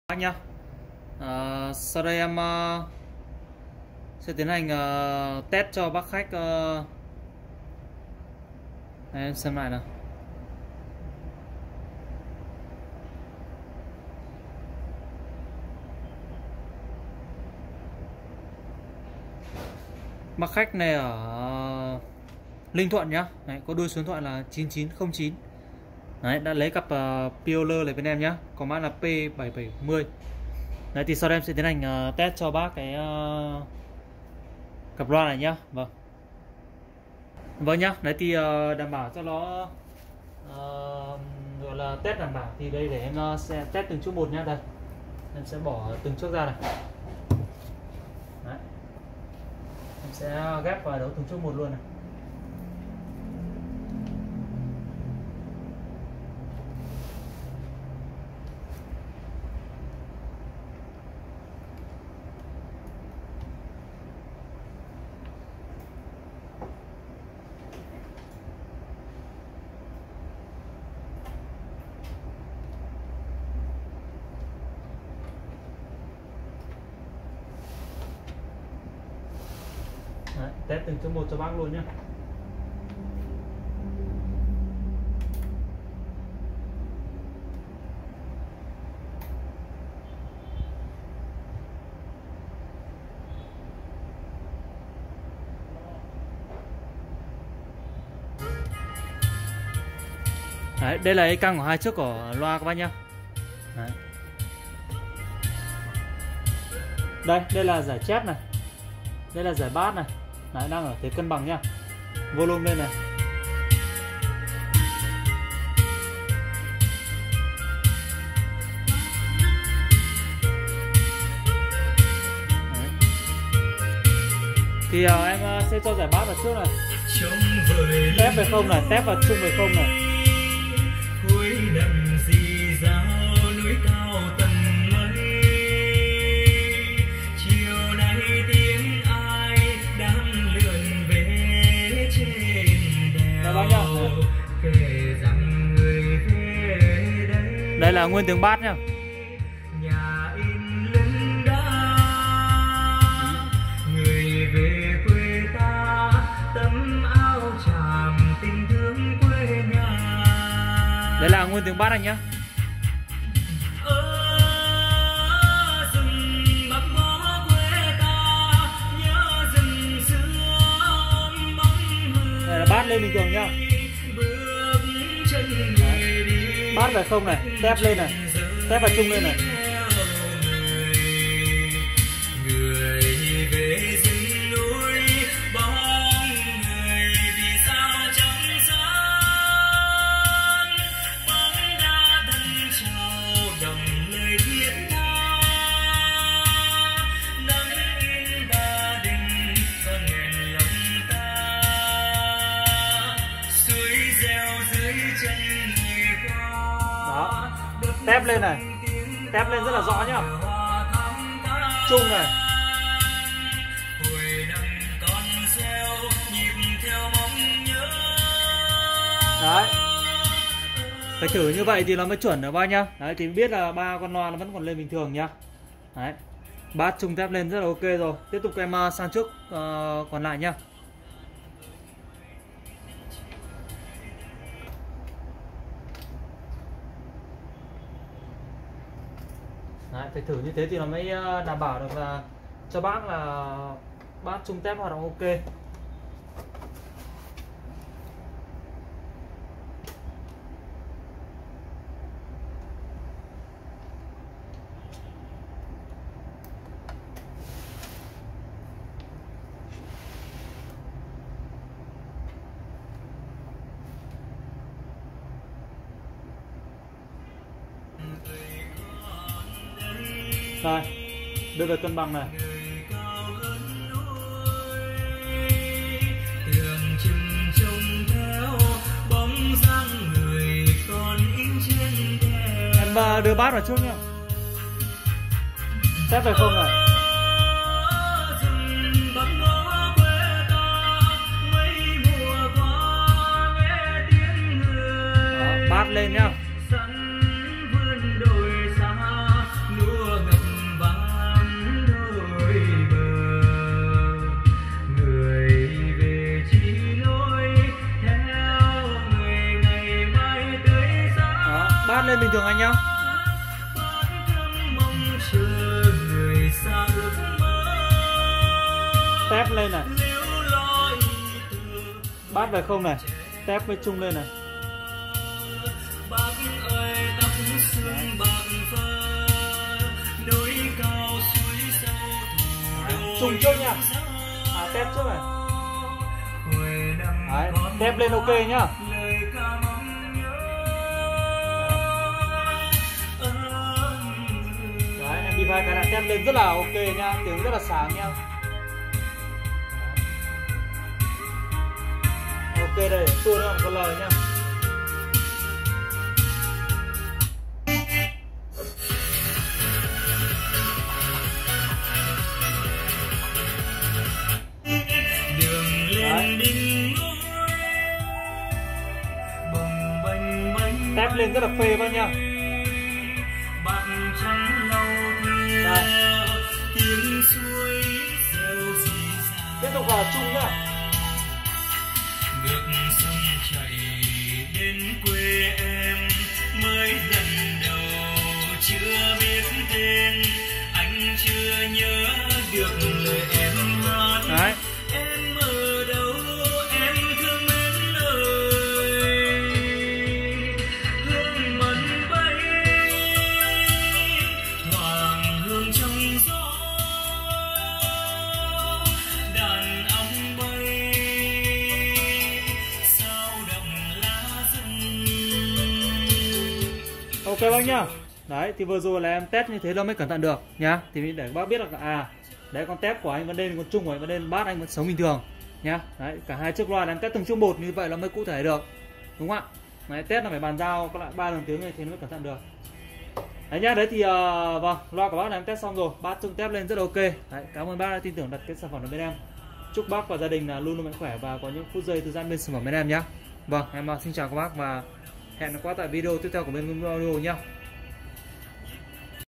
bác nhá. Sau đây em sẽ tiến hành test cho bác khách. Đây, em xem lại nào. Bác khách này ở Ninh Thuận nhá. Đấy, có đuôi số điện thoại là 9909. Đấy, đã lấy cặp Pioneer này bên em nhá, có mã là P770. Đấy, thì sau đây em sẽ tiến hành test cho bác cái cặp loa này nhá. Vâng nhá. Đấy thì đảm bảo cho nó gọi là test đảm bảo thì đây để em sẽ test từng chút một nhá. Đây, em sẽ bỏ từng chút ra này. Đấy, em sẽ ghép vào đấu từng chút một luôn này. Đấy, test từng chút một cho bác luôn nhé. Đấy, đây là cái căng của hai chiếc của loa các bác nhá. Đấy. Đây là giải chép này, đây là giải bass này. Đấy, đang ở thế cân bằng nhá. Volume lên này. Đấy. Thì em sẽ cho giải bass vào trước này. Tép về không này, tép vào chung về không này. Đây là nguyên tiếng bass nhá. Người về quê ta tấm áo tràm tình thương quê nhà. Đây là nguyên tiếng bass anh nhá. Đây là bass lên bình thường nhá. Bass về không này, tép lên này, tép vào chung lên này. Đó, tép lên này, tép lên rất là rõ nhá. Chung này. Đấy, phải thử như vậy thì nó mới chuẩn được ba nhá. Đấy thì biết là ba con loa nó vẫn còn lên bình thường nhá. Đấy, bass chung tép lên rất là ok rồi. Tiếp tục em sang trước còn lại nhá. Đấy, phải thử như thế thì nó mới đảm bảo được là cho bác là bass chung tép hoạt động ok. Đây, đưa về cân bằng này. Em đưa bass vào trước nhá. Tép về không này. Đó, bass lên nhá. bình thường anh nhá. Tép lên này, bát về không này, tép với chung lên này. Chung trước nha, tép trước này. Đấy, tép lên ok nhá. Đấy, em đi vai cái này tép lên rất là ok nha, tiếng rất là sáng nha. Ok đây, tua nó có lời nha. Tép lên rất là phê bác nha. Đây. Tiếp tục vào chung nhá. Nước sông chảy đến quê em mới lần đầu chưa biết tên, anh chưa nhớ được lời em hát. Đấy. Em ở đâu em thương mến ơi, hương mận bay thoảng hương trong gió, đàn ong bay sao động lá rừng. Ok bác nhá. Đấy thì vừa rồi là em test như thế là mới cẩn thận được nhá. Thì để bác biết là đấy con tép của anh vẫn lên, con chung của anh vẫn lên, bát anh vẫn sống bình thường nhá. Đấy cả hai chiếc loa là em test từng chiếc một, như vậy nó mới cụ thể được, đúng không ạ? Đấy, test là phải bàn giao các lại 3 lần tiếng này thì nó mới cẩn thận được. Đấy nhá. Đấy thì vâng, loa của bác là em test xong rồi, bát chung tép lên rất là ok. Đấy, cảm ơn bác đã tin tưởng đặt cái sản phẩm ở bên em. Chúc bác và gia đình là luôn luôn mạnh khỏe và có những phút giây thư giãn bên sản phẩm bên em nhá. Vâng, em xin chào các bác và hẹn gặp lại tại video tiếp theo của bên Audio nhá.